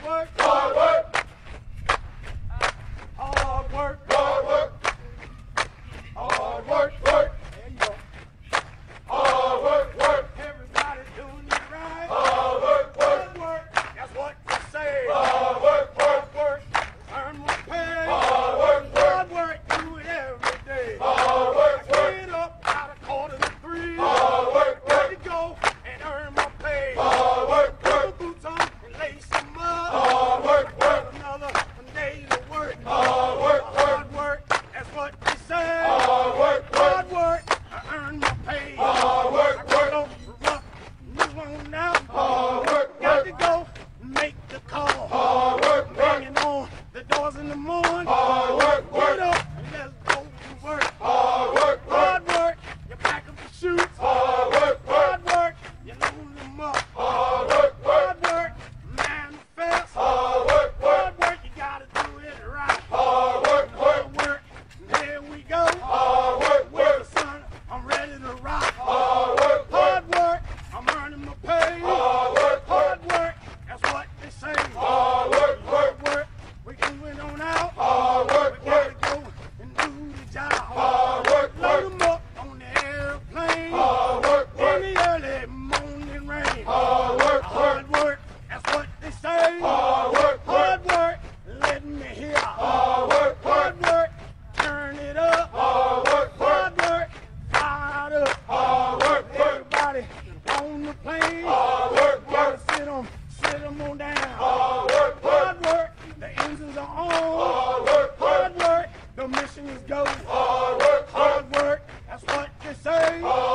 work. Hard work. Hard work. Hard work. Hard work. Work. There you go. Hard work. Work. Everybody doing it right. Hard work. Work. Hard work. That's what you say. Hard work. Work. Hard work. Earn my pay. Hard work. Work. Hard work. Do it every day. Hard work. Work. Get up out of 2:45. Hard work. Ready Work. to go and earn my pay. Hard work. Put Work. my boots on and lace them up. Hard work. Work. Another day to work. Hard work. Work. Hard work. That's what they say. Hard work. Work. Hard work. I earn my pay. Hard work. I got no rough, move on now. Hard work. Got to Work. go make the call. Hard work. Banging on the doors in the morning. Hard work. Get Work. up and let's go to work. Hard work. Hard work. You pack up the shoes. Hard work. Hard work. You load them up. Hard work. Hard work. Manifest. Hard work. Hard work. You gotta do it right. Hard work. Hard work. And here we go. Hard work. With the sun, I'm ready to rock. Hard work. Hard work. I'm earning my pay. Hard work. Hard work. That's what they say. Hard work. Hard work. We moving on out. Hard work. We gotta go and do the job. Hard work. Load them up on the airplane. Hard work. In the early morning rain. Hard work. Hard work. That's what they say. Hard work. Hard work. Let me hear. Hard work. Hard work. Turn it up. Hard work. Hard work. Fired up. Hard work. Everybody on the plane. Hard work. Gotta sit 'em on down. Hard work. Hard work. The engines are on. Hard work. Hard work. The mission is go. Hard work. Hard work. That's what they say. Hard